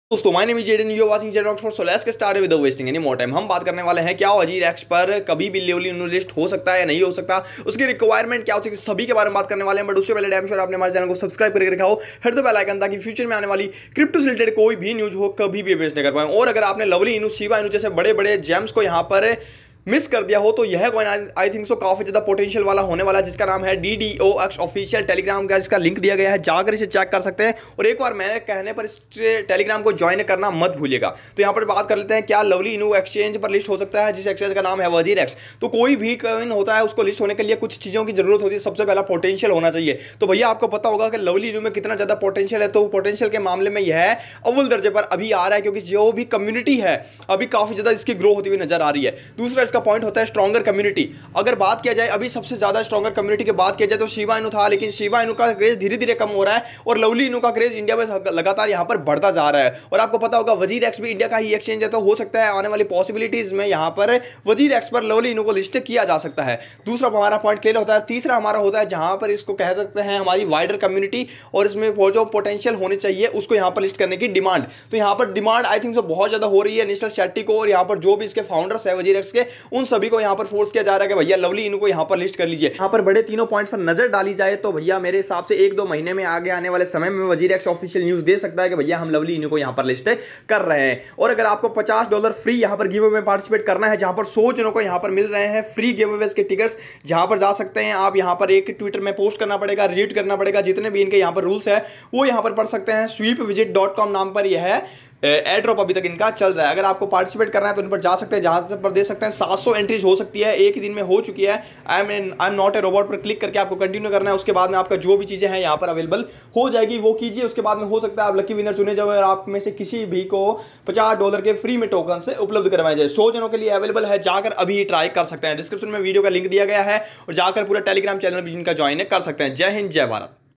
दोस्तों my name is Jaden, you are watching Jaden Oxford. So let's get started with the wasting any more time. हम बात करने वाले हैं क्या वजीर एक्स पर कभी भी लेवली लिस्ट हो सकता है या नहीं हो सकता, उसकी रिक्वायरमेंट क्या होती है, सभी के बारे में बात करने वाले हैं। बट उससे पहले डैम श्योर आपने हमारे चैनल को सब्सक्राइब करके रखा हो, हिट द बेल आइकन, ताकि फ्यूचर में आने वाली क्रिप्टो से रिलेटेड कोई भी न्यूज हो कभी भी बेच नहीं कर पाए। और अगर आपने लवली इनू, शिबा इनू जैसे बड़े बड़े जेम्स को यहाँ पर मिस कर दिया हो तो यह कॉइन आई थिंक सो काफी ज्यादा पोटेंशियल वाला होने वाला है, जिसका नाम है DDOX ऑफिशियल टेलीग्राम का, जिसका लिंक दिया गया है, जाकर इसे चेक कर सकते हैं। और एक बार मैंने कहने पर इस टेलीग्राम को ज्वाइन करना मत भूलिएगा। तो यहाँ पर बात कर लेते हैं क्या लवली इनू एक्सचेंज पर लिस्ट हो सकता है, जिस एक्सचेंज का नाम है वजीर एक्स। तो कोई भी कॉइन होता है उसको लिस्ट होने के लिए कुछ चीजों की जरूरत होती है। सबसे पहला पोटेंशियल होना चाहिए। तो भैया आपको पता होगा कि लवली इनू में कितना ज्यादा पोटेंशियल है। तो पोटेंशियल के मामले में यह अव्वल दर्जे पर अभी आ रहा है, क्योंकि जो भी कम्युनिटी है अभी काफी ज्यादा इसकी ग्रो होती हुई नजर आ रही है। दूसरा इसका पॉइंट होता है स्ट्रॉन्गर कम्युनिटी। अगर बात किया जाए अभी सबसे ज्यादा स्ट्रॉन्गर कम्युनिटी की बात किया जाए तो शिबा इनू था, लेकिन शिबा इनू का क्रेज धीरे धीरे कम हो रहा है और लवली इनू का क्रेज इंडिया में लगातार यहां पर बढ़ता जा रहा है। और आपको पता होगा वजीर एक्स भी इंडिया का ही एक्सचेंज है, तो हो सकता है आने वाली पॉसिबिलिटीज में यहां पर वजीर एक्स पर लवली इनू को लिस्ट किया जा सकता है। दूसरा हमारा पॉइंट क्लियर होता है। तीसरा हमारा होता है जहां पर इसको कह सकते हैं हमारी वाइडर कम्युनिटी और इसमें वो जो पोटेंशियल होनी चाहिए उसको यहां पर लिस्ट करने की डिमांड। तो यहां पर डिमांड आई थिंक सो बहुत ज्यादा हो रही है निशल शेट्टी को, और यहां पर जो भी इसके फाउंडर्स है वजीर एक्स के, उन सभी को यहां पर फोर्स किया जा रहा है कि भैया लवली इनको यहां पर लिस्ट कर लीजिए। यहां पर बड़े तीनों पॉइंट्स पर नजर डाली जाए तो भैया मेरे हिसाब से 1-2 महीने में आगे आने वाले समय में वजीर एक्स ऑफिशियल न्यूज दे सकता है कि भैया हम लवली इनको यहां पर लिस्ट कर रहे हैं। और अगर आपको $50 फ्री यहां पर गिव अवे में पार्टिसिपेट करना है, जहां पर 100 जनों को यहां पर मिल रहे हैं फ्री गिव अवेज के टिकट्स, जहां पर जा सकते हैं आप। यहां पर एक ट्विटर में पोस्ट करना पड़ेगा, रीड करना पड़ेगा, जितने भी इनके यहां पर रूल्स है वो यहां पर पढ़ सकते हैं। sweepvisit.com नाम पर यह है एयर ड्रॉप अभी तक इनका चल रहा है। अगर आपको पार्टिसिपेट करना है तो इन पर जा सकते हैं, जहां पर दे सकते हैं 700 एंट्रीज हो सकती है, एक ही दिन में हो चुकी है। I am not a robot पर क्लिक करके आपको कंटिन्यू करना है। उसके बाद में आपका जो भी चीजें हैं यहाँ पर अवेलेबल हो जाएगी, वो कीजिए। उसके बाद में हो सकता है आप लकी विनर चुने जाए और आप में से किसी भी को $50 के फ्री में टोकन से उपलब्ध करवाए जाए। 100 जनों के लिए अवेलेबल है, जाकर अभी ट्राई कर सकते हैं। डिस्क्रिप्शन में वीडियो का लिंक दिया गया है और जाकर पूरा टेलीग्राम चैनल भी इनका ज्वाइन कर सकते हैं। जय हिंद, जय भारत।